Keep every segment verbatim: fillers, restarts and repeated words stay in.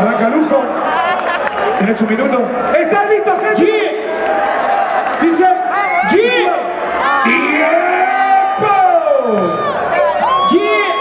Arranca Lujo. Tenés un minuto. ¿Están listos, gente? Yeah. Dice. Yeah. ¡Tiempo! Yeah.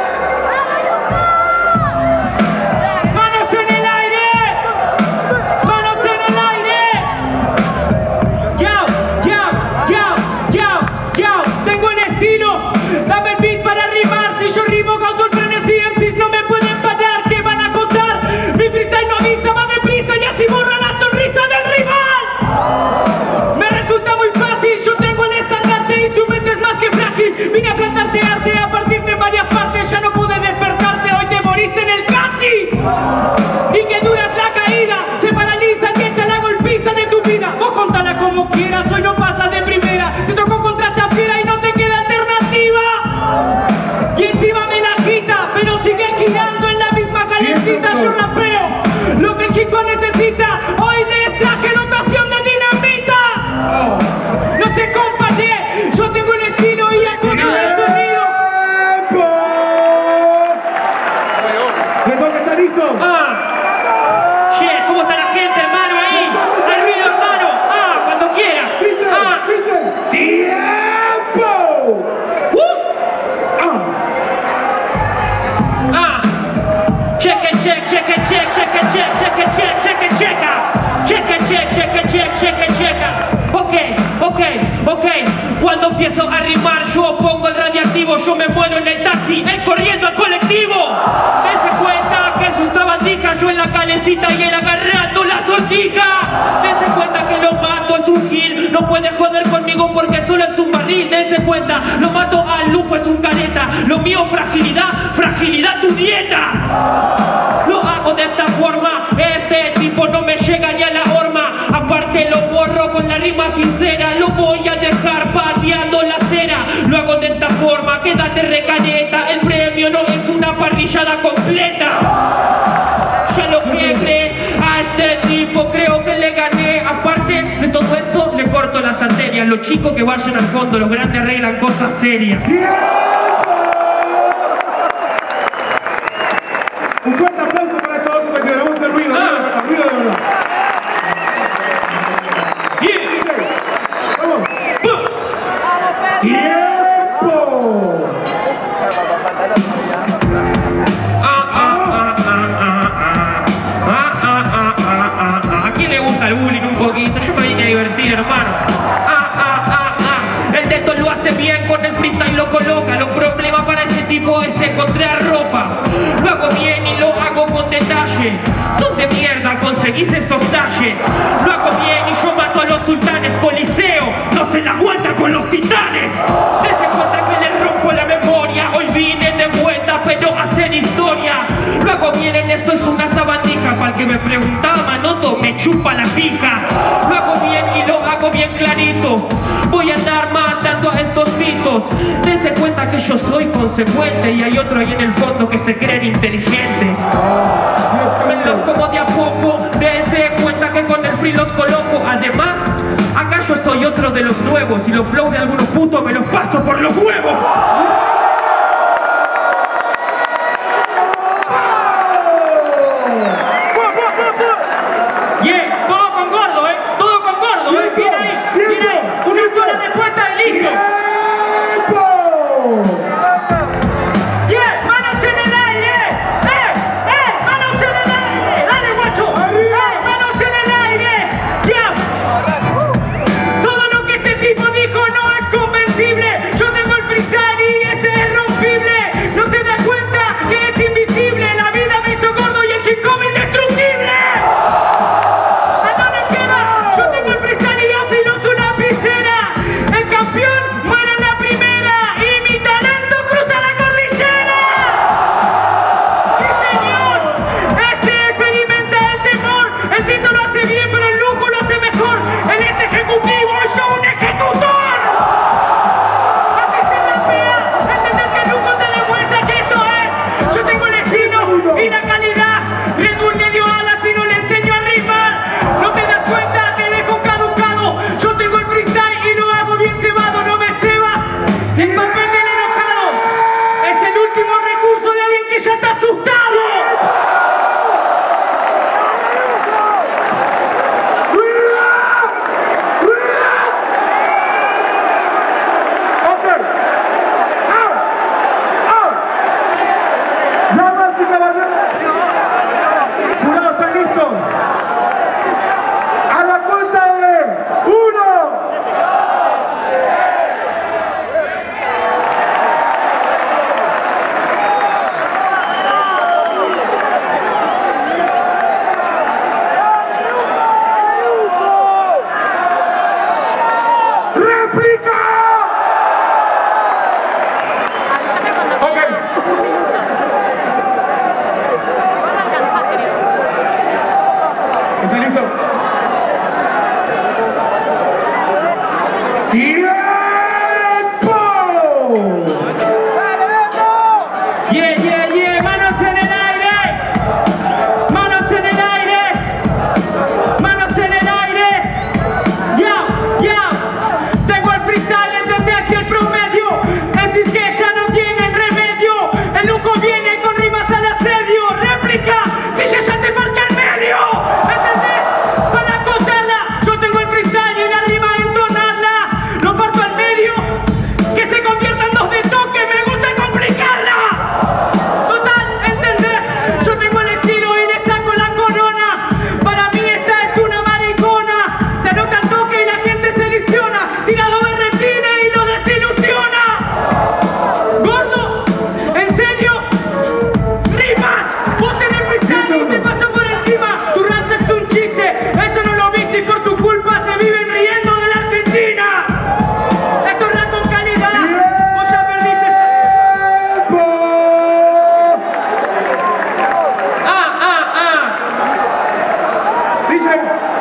Manos en el aire. Manos en el aire. Yao, yao, yao, yao, yao. Tengo el estilo. Dame el beat para rimar. Si yo rimo causo el frenesí, M Cs no me pueden parar. ¿Qué van a contar? Mi freestyle no avisa, va deprisa y así borra la sonrisa del rival. Me resulta muy fácil. Yo tengo el estandarte y su mente es más que frágil. Vine a plantarte arte a partirte en varias partes. Ya no pude despertarte, hoy te morís en el casi. Y que dura es la caída. Se paraliza y te la golpiza de tu vida. Vos contala como quieras, hoy no pasas de primera. Te tocó contra esta fiera y no te queda alternativa. Y encima me la agita, pero sigue girando en la misma calecita. Yo rapeo lo que el hip hop necesita. Hoy les traje dotación de dinamita. No se compare, yo tengo el estilo y el control del sonido. ¿De dónde está listo? Ah, che, ¿cómo está la gente, hermano, ahí? Al ruido, hermano. Ah, cuando quieras. Dice, Ah, dice. ¡Tiempo! uh, Ah. ah. Cheque, check, cheque, check, cheque, check, cheque, check, cheque, checa. Cheque, check, cheque, check, cheque, checa. Ok, ok, ok. Cuando empiezo a rimar, yo pongo el radiactivo. Yo me muero en el taxi, él corriendo al colectivo. Dese cuenta que es un sabandija. Yo en la calecita y él agarrando la sortija. Dese cuenta que lo mato, es un gil. No puede joder conmigo porque solo es un barril. Dese cuenta, lo mato al lujo, es un careta. Lo mío fragilidad, fragilidad tu dieta. Lo hago de esta forma, este tipo no me llega ni a la horma. Aparte lo borro con la rima sincera. Lo voy a dejar pateando la acera. Lo hago de esta forma, quédate recaneta. El premio no es una parrillada completa. Ya lo quebré a este tipo, creo que le gané. Aparte de todo esto, le corto las arterias. Los chicos que vayan al fondo, los grandes arreglan cosas serias. Un fuerte aplauso para estos dos compañeros. Vamos a hacer ruido, ruido de verdad, ruido de verdad. Yeah. Vamos. Uh. ¡Tiempo! Ah, ah, ah, ah, ah, ah. Ah, ah, ah, ah, ah, ah. ¿A quién le gusta el bullying un poquito? Yo me vine a divertir, hermano. Ah, ah, ah, ah. El dedo lo hace bien con el freestyle, lo coloca. Los problemas para ese tipo es encontrar ropa. Lo hago bien y lo hago con detalle. ¿Dónde mierda conseguís esos talles? Lo hago bien y yo mato a los sultanes. Coliseo no se la aguanta con los titanes. Dese cuenta que le rompo la memoria. Hoy vine de vuelta pero a hacer historia. Lo hago bien en esto, es una sabandija. Para el que me preguntaba, Manoto, me chupa la pija. Lo hago bien y lo hago bien clarito. Voy a andar matando a estos mitos. Dense cuenta que yo soy consecuente y hay otro ahí en el fondo que se creen inteligentes. Me los como de a poco. Dense cuenta que con el free los coloco. Además, acá yo soy otro de los nuevos y los flows de algunos putos me los paso por los huevos. Yeah, todo con gordo, eh, todo con gordo, eh. Viene ahí, viene ahí, una sola respuesta de listo. Yeah, manos en el aire, eh, eh, manos en el aire, dale guacho, eh, manos en el aire, yeah. Todo lo que este tipo dijo no es convencible. Yo tengo el freestyle y este es rompible. No se da cuenta que es invisible. La vida me hizo gordo y el hip hop indestructible. Yo tengo el freestyle y afilo su lapicera. El campeón muere en la primera y mi talento cruza la cordillera. Sí, señor, este experimenta el temor. El Tito lo hace bien, pero el lujo lo hace mejor. Él es ejecutivo y yo un ejecutor. Así se rapea, entendés que el lujo te demuestra que esto es. Yo tengo el estilo y la calidad. Red Bull me dio alas y no le enseño a rimar. No te das cuenta. Yo tengo el freestyle y lo hago bien cebado, no me ceba el papel del enojado. Es el último recurso de alguien que ya está asustado.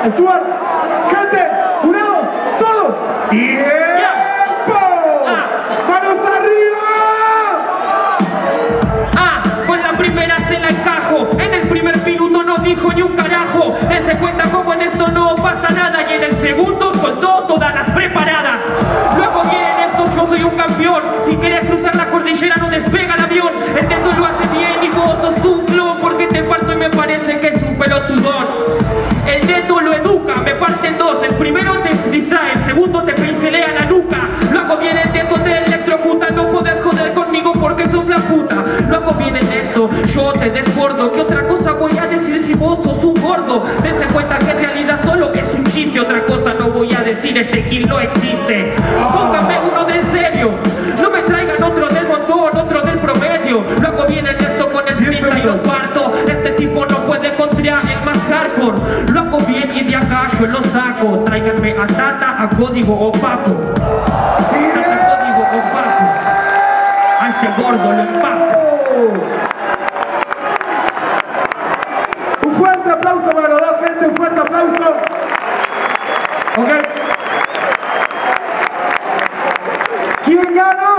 Stuart, gente, jurados, todos. ¡Tiempo! Ah. ¡Manos arriba! Ah, con la primera se la encajo. En el primer minuto no dijo ni un carajo. Él se cuenta como en esto no pasa nada. Y en el segundo soltó todas las preparadas. Luego viene esto, yo soy un campeón. Si quieres cruzar la cordillera no despega el avión. El Teto lo hace bien y vos sos un clon. Porque te parto y me parece que es un pelotudón. El Teto lo educa, me parte en dos. El primero te distrae, el segundo te pincelea la nuca. Luego viene el Teto, te electrocuta. No podés joder conmigo porque sos la puta. Luego viene esto, yo te desbordo. ¿Qué otra cosa voy a decir si vos sos un gordo? Dense cuenta que en realidad solo es un chiste. Otra cosa no voy a decir, este kill no existe. Póngame uno de en serio. No me traigan otro del montón, otro del promedio. Luego viene esto con el treinta y lo parto. Este tipo no puede contrar el más hardcore. Luego viene y de acá yo lo saco. Tráiganme a Tata a código opaco. Tata código opaco. A este gordo lo empaco. Un fuerte aplauso para los dos, gente, un fuerte aplauso. Ok. ¿Quién ganó?